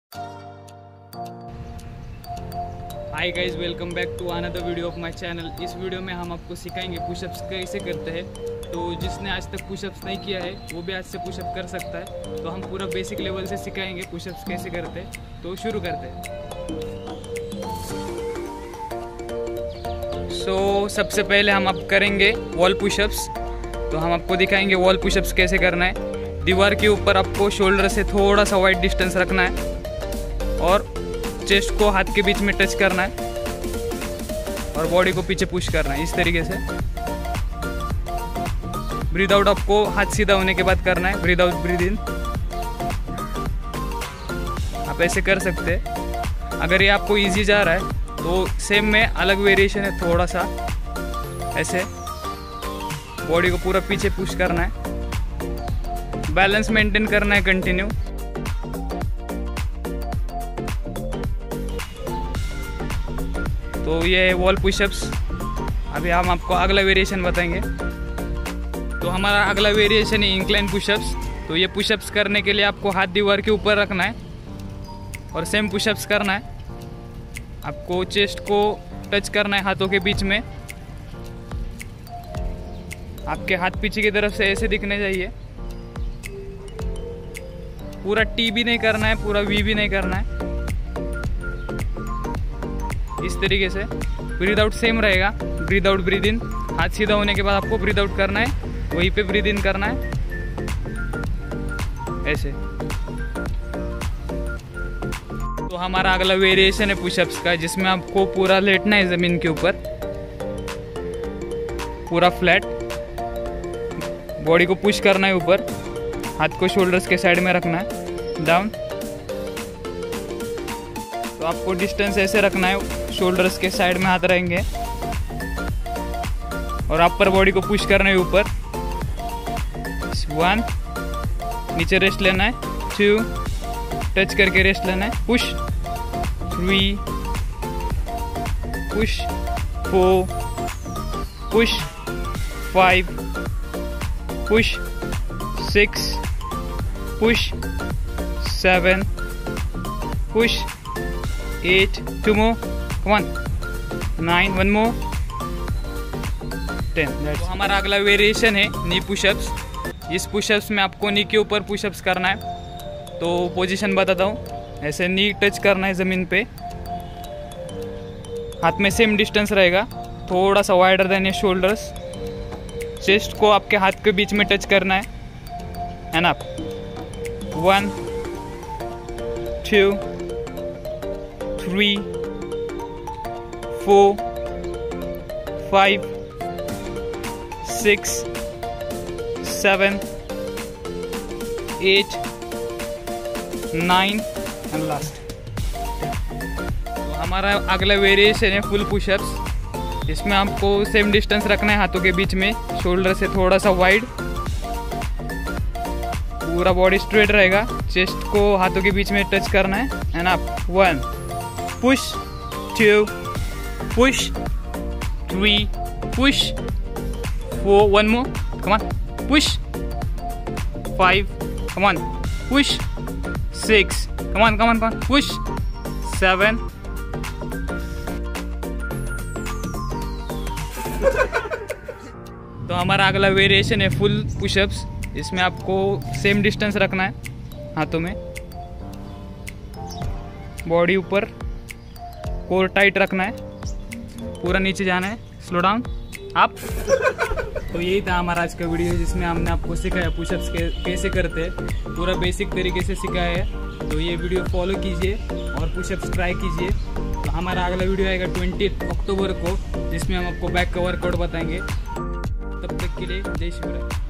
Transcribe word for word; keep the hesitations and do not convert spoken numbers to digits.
Hi guys, welcome back to another video of my channel. इस video में हम आपको सिखाएंगे पुशअप्स कैसे करते हैं। तो जिसने आज तक पुशअप्स नहीं किया है वो भी आज से पुशअप कर सकता है। तो हम पूरा बेसिक लेवल से सिखाएंगे पुशअप्स कैसे करते हैं। तो शुरू करते हैं। सो so, सबसे पहले हम अब करेंगे वॉल पुशअप्स। तो हम आपको दिखाएंगे वॉल पुशअप्स कैसे करना है। दीवार के ऊपर आपको शोल्डर से थोड़ा सा वाइड डिस्टेंस रखना है और चेस्ट को हाथ के बीच में टच करना है और बॉडी को पीछे पुश करना है इस तरीके से। ब्रीद आउट आपको हाथ सीधा होने के बाद करना है। Breathe out, breathe in. आप ऐसे कर सकते हैं। अगर ये आपको इजी जा रहा है तो सेम में अलग वेरिएशन है, थोड़ा सा ऐसे बॉडी को पूरा पीछे पुश करना है। बैलेंस मेंटेन करना है कंटिन्यू। तो ये वॉल पुशअप्स। अभी हम आपको अगला वेरिएशन बताएंगे। तो हमारा अगला वेरिएशन है इंक्लाइन पुशअप्स। तो ये पुशअप्स करने के लिए आपको हाथ दीवार के ऊपर रखना है और सेम पुशअप्स करना है। आपको चेस्ट को टच करना है हाथों के बीच में। आपके हाथ पीछे की तरफ से ऐसे दिखने चाहिए। पूरा टी भी नहीं करना है, पूरा वी भी नहीं करना है। इस तरीके से ब्रीद आउट सेम रहेगा। Breathe out, breathe in. हाथ सीधा होने के बाद आपको ब्रीद आउट करना है, वहीं पे ब्रीद इन करना है ऐसे। तो हमारा अगला वेरिएशन है पुशअप्स का, जिसमें आपको पूरा लेटना है जमीन के ऊपर, पूरा फ्लैट। बॉडी को पुश करना है ऊपर, हाथ को शोल्डर्स के साइड में रखना है, डाउन। तो आपको डिस्टेंस ऐसे रखना है, शोल्डर्स के साइड में हाथ रहेंगे और अपर बॉडी को पुश करना है ऊपर। वन, नीचे रेस्ट लेना है। टू, टच करके रेस्ट लेना है, push. Three, push. Four, push. Five, push. Six, push. Seven, push. Eight, two more, come on, nine, one more, ten। तो हमारा अगला वेरिएशन है नी पुशअप्स। इस पुशअप्स में आपको नी के ऊपर पुशअप्स करना है। तो पोजीशन बताता हूँ। ऐसे नी टच करना है ज़मीन पे, हाथ में सेम डिस्टेंस रहेगा, थोड़ा सा वाइडर देन ये शोल्डर्स। चेस्ट को आपके हाथ के बीच में टच करना है। And up. One, two, three, four, five, six, seven, eight, nine and last. तो हमारा अगला वेरिएशन है फुल पुशअप्स। इसमें आपको सेम डिस्टेंस रखना है हाथों के बीच में, शोल्डर से थोड़ा सा वाइड। पूरा बॉडी स्ट्रेट रहेगा, चेस्ट को हाथों के बीच में टच करना है। And up. One, push, two, push, three, push, four, one more, come on, push, five, come on, push, six, come on, come on, come on, push, seven, तो हमारा अगला वेरिएशन है फुल पुशअप्स। इसमें आपको same distance रखना है हाथों में, बॉडी ऊपर, कोर टाइट रखना है, पूरा नीचे जाना है, स्लो डाउन, अप। तो यही था हमारा आज का वीडियो, जिसमें हमने आपको सिखाया पुशअप्स कैसे करते हैं। पूरा बेसिक तरीके से सिखाया है। तो ये वीडियो फॉलो कीजिए और पुशअप्स ट्राई कीजिए। तो हमारा अगला वीडियो आएगा ट्वेंटी अक्टूबर को, जिसमें हम आपको बैक का वर्कआउट बताएंगे। तब तक के लिए जय शिवराय।